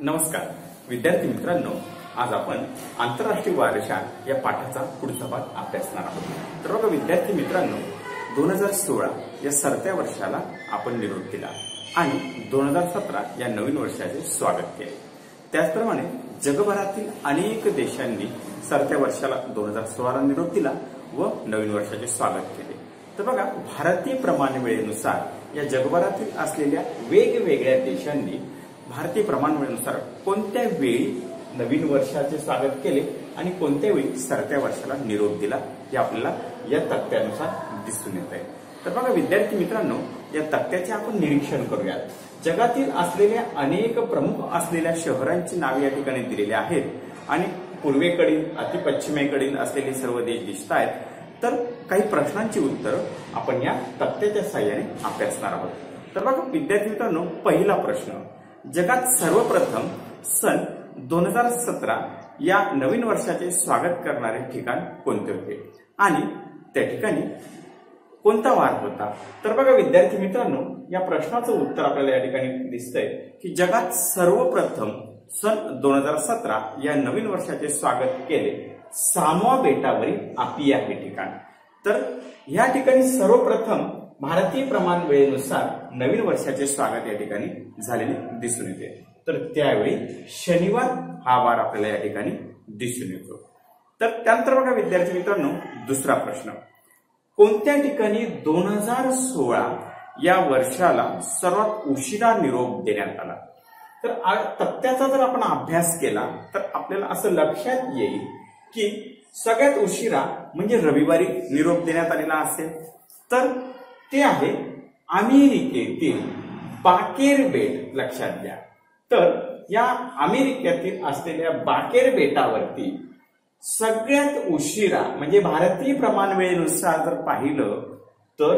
नमस्कार विद्यार्थी मित्रांनो, आज आपण आंतरराष्ट्रीय वारसा या पाठाचा पुढचा भाग अभ्यासणार आहोत। तर बघा विद्यार्थी मित्रांनो, 2016 या सरत्या वर्षाला आपण निरोप दिला आणि 2017 या नवीन वर्षाचे स्वागत केले। त्याचप्रमाणे जगभरातील अनेक देशांनी सरत्या वर्षाला 2016 निरोप दिला व नवीन वर्षाचे स्वागत केले। तर बघा भारतीय प्रमाण वेळेनुसार या जगभरातील असलेल्या वेगवेगळ्या देशांनी भारतीय प्रमाण वेळेनुसार कोणत्या वेळी नवीन वर्षाचे स्वागत केले आणि कोणत्या वेळी सरत्या वर्षाला निरोप दिला हे आपल्याला या तक्त्यानुसार दिसून येत आहे। तर बघा विद्यार्थी मित्रांनो, या तक्त्याचे आपण निरीक्षण करूयात। जगातील असलेल्या अनेक प्रमुख असलेल्या शहरांची नावे या ठिकाणी दिलेली आहेत आणि पूर्वेकडील अति पश्चिमेकडील असलेले सर्व देश दिसत आहेत। तर काही प्रश्नांची उत्तरं आपण या तक्त्याच्या साहाय्याने अभ्यासणार आहोत। तर बघा विद्यार्थी मित्रांनो, पहिला प्रश्न, जगात सर्वप्रथम सन 2017 या नवीन वर्षाचे स्वागत करणारे ठिकाण कोणते होते आणि त्या ठिकाणी कोणता वार होता? तर बघा विद्यार्थी मित्रांनो, या प्रश्नाचं उत्तर आपल्याला या ठिकाणी दिसतंय की जगात सर्वप्रथम सन 2017 या नवीन वर्षाचे स्वागत केले सामोआ बेटावरील आपिया हे ठिकाण। तर या ठिकाणी सर्वप्रथम भारतीय प्रमाण वेळेनुसार नवीन वर्षाचे स्वागत या ठिकाणी झालेले दिसून येते। तर त्यावेळी शनिवार हा वार आपल्याला या ठिकाणी दिसून येतो। तर त्यानंतर बघा विद्यार्थी मित्रांनो, दुसरा प्रश्न, कोणत्या ठिकाणी 2016 या वर्षाला सर्वात उशिरा निरोप देण्यात आला? तर तक्त्याचा जर आपण अभ्यास केला तर आपल्याला असं लक्षात येईल की सगळ्यात उशिरा म्हणजे रविवारी निरोप देण्यात आलेला असेल तर ते आहे अमेरिकेतील बाकेर बेट। लक्षात घ्या, तर या अमेरिकेतील असलेल्या बाकेर बेटावरती सगळ्यात उशिरा म्हणजे भारतीय प्रमाण वेळेनुसार जर पाहिलं तर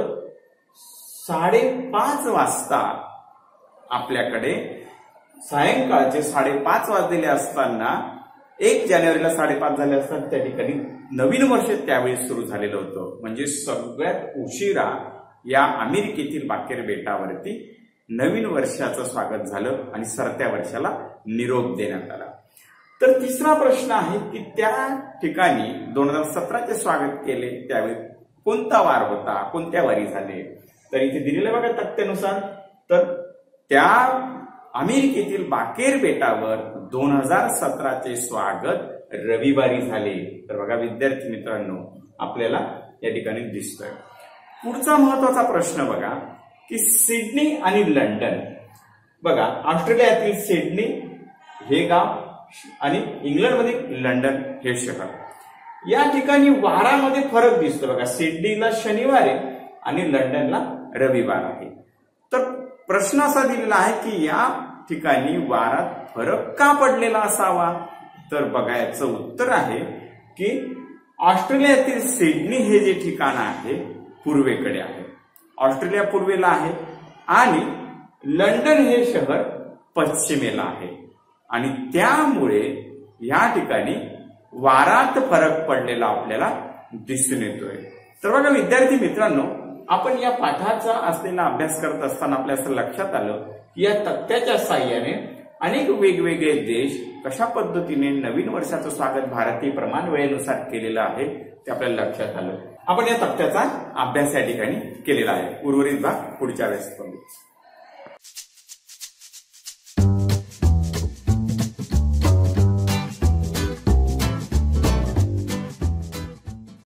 5:30 वाजता आपल्याकडे सायंकाळचे 5:30 वाजलेले असताना 1 जानेवारीला 5:30 झाले असताना त्या ठिकाणी नवीन वर्ष त्यावेळी सुरू झालेलं होतं। म्हणजे सगळ्यात उशिरा या अमेरिकेतील बाकेर बेटावरती नवीन वर्षाचं स्वागत झालं आणि सरत्या वर्षाला निरोप देण्यात आला। तर तिसरा प्रश्न आहे की त्या ठिकाणी 2017 चे स्वागत केले त्यावेळी कोणता वार होता, कोणत्या वारी झाले? तर इथे दिलेलं बघा तक्त्यानुसार, तर त्या अमेरिकेतील बाकेर बेटावर 2017 चे स्वागत रविवारी झाले। तर बघा विद्यार्थी मित्रांनो, आपल्याला या ठिकाणी दिसतोय। पुढचा महत्वाचा प्रश्न बघा की सिडनी आणि लंडन। बघा ऑस्ट्रेलियातील सिडनी हे गाव आणि इंग्लंडमध्ये लंडन हे शहर, या ठिकाणी वारामध्ये फरक दिसतो। बघा सिडनीला शनिवार आहे आणि लंडनला रविवार आहे। तर प्रश्न असा दिलेला आहे की या ठिकाणी वारात फरक का पडलेला असावा? तर बघा याचं उत्तर आहे की ऑस्ट्रेलियातील सिडनी हे जे ठिकाण आहे पूर्वेकडे आहे, ऑस्ट्रेलिया पूर्वेला आहे आणि लंडन हे शहर पश्चिमेला आहे आणि त्यामुळे या ठिकाणी वारात फरक पडलेला आपल्याला दिसून येतोय। तर बघा विद्यार्थी मित्रांनो, आपण या पाठाचा असलेला अभ्यास करत असताना आपल्या असं लक्षात आलं की या तक्त्याच्या साहाय्याने अनेक वेगवेगळे देश कशा पद्धतीने नवीन वर्षाचं स्वागत भारतीय प्रमाण वेळेनुसार केलेलं आहे ते आपल्याला लक्षात आलं। आपण या तक्त्याचा अभ्यास या ठिकाणी केलेला आहे। उर्वरित भाग पुढच्या वेळेस करू।